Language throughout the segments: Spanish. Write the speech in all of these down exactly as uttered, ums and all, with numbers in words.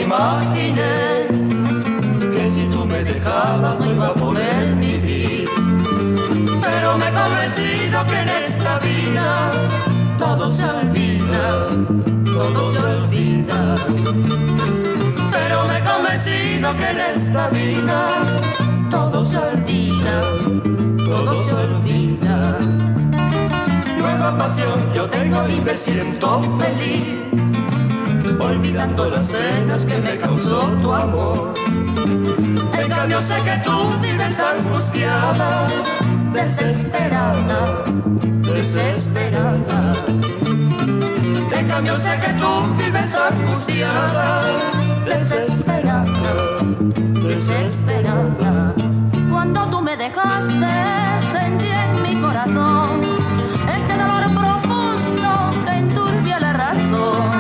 imaginé que si tú me dejabas no iba a poder vivir. Pero me he convencido que en esta vida todo se olvida, todo se olvida. Pero me he convencido que en esta vida todo se olvida, todo se olvida. Nueva pasión yo tengo y me siento feliz, olvidando las penas que me causó tu amor. En cambio sé que tú vives angustiada, desesperada, desesperada. En cambio sé que tú vives angustiada, desesperada, desesperada. Cuando tú me dejaste, sentí en mi corazón ese dolor profundo que enturbia la razón.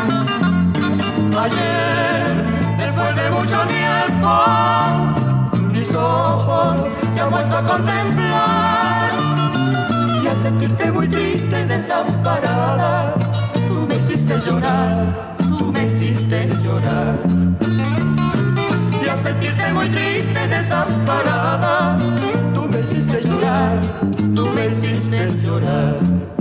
Ayer, después de mucho tiempo, mis ojos te han vuelto a contemplar, y al sentirte muy triste y desamparada, tú me hiciste llorar, tú me hiciste llorar. Y al sentirte muy triste y desamparada, tú me hiciste llorar, tú me hiciste llorar.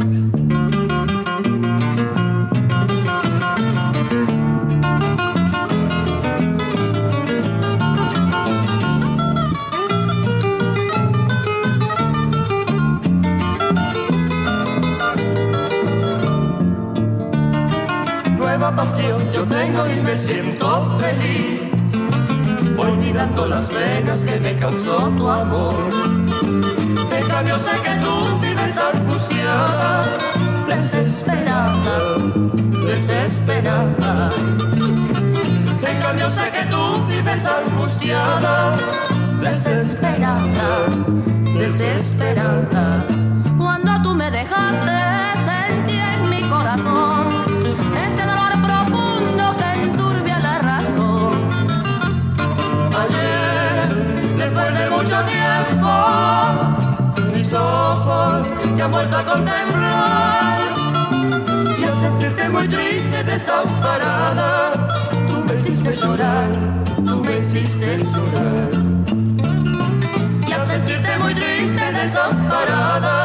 Nueva pasión yo tengo y me siento feliz, olvidando las penas que me causó tu amor. En cambio sé que tú vives angustiada, desesperada, desesperada. En cambio sé que tú vives angustiada, desesperada, desesperada. Cuando tú me dejaste, sentí en mi corazón ese dolor profundo que enturbia la razón. Ayer, después de mucho tiempo, mis ojos te han vuelto a contemplar, y al sentirte muy triste, desamparada, tú me hiciste llorar, tú me hiciste llorar. Y al sentirte muy triste, desamparada,